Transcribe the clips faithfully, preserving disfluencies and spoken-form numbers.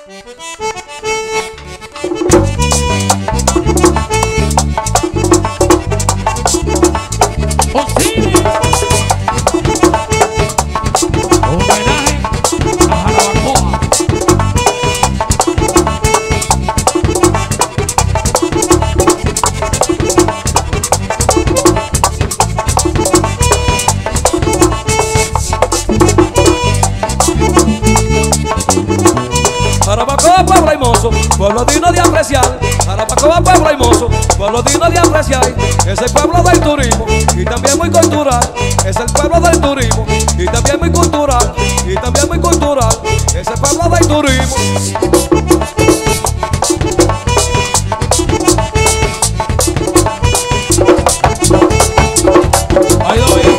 Jarabacoa, pueblo hermoso, pueblo digno de apreciar. Jarabacoa, pueblo hermoso, pueblo digno de apreciar. Es el pueblo del turismo y también muy cultural. Es el pueblo del turismo y también muy cultural. Y también muy cultural. Es el pueblo del turismo. Ahí lo vi.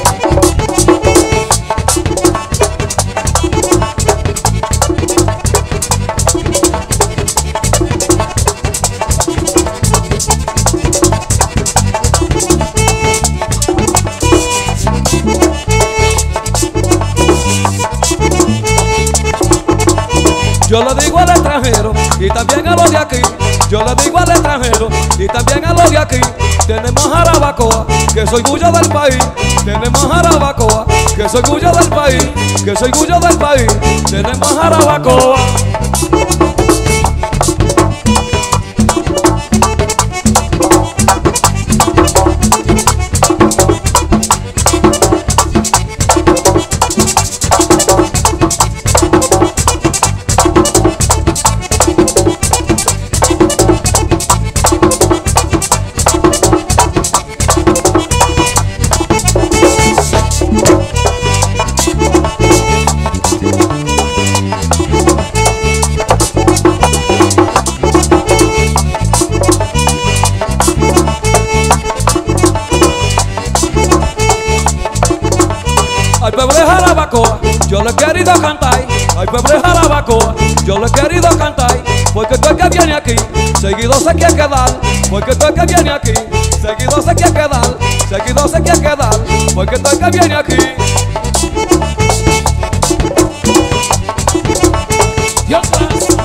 Yo le digo al extranjero y también a los de aquí. Yo le digo al extranjero y también a los de aquí. Tenemos Jarabacoa, que soy orgullo del país. Tenemos Jarabacoa, que soy orgullo del país. Que soy orgullo del país. Tenemos Jarabacoa. Al pueblo de Jarabacoa, yo le he querido cantar. Al pueblo de Jarabacoa, yo le he querido cantar. Porque tú el que viene aquí, seguido se quiere quedar. Porque tú el que viene aquí, seguido se quiere quedar. Seguido se quiere quedar. Porque tú el que viene aquí. Dios mío.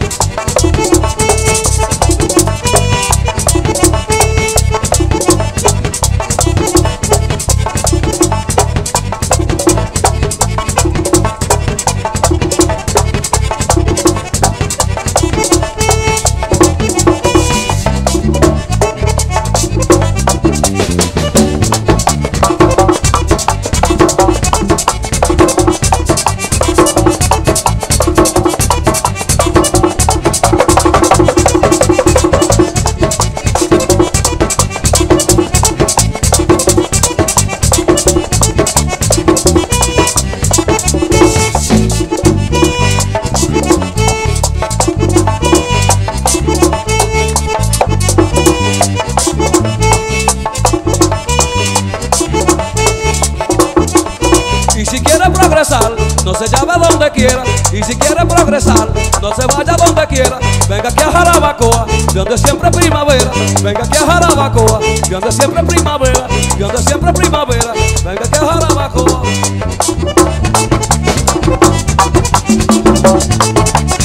Y si quiere progresar, no se llame donde quiera. Y si quiere progresar, no se vaya donde quiera. Venga aquí a Jarabacoa, de donde siempre primavera. Venga aquí a Jarabacoa, de donde siempre primavera. De donde siempre primavera. Venga aquí a Jarabacoa.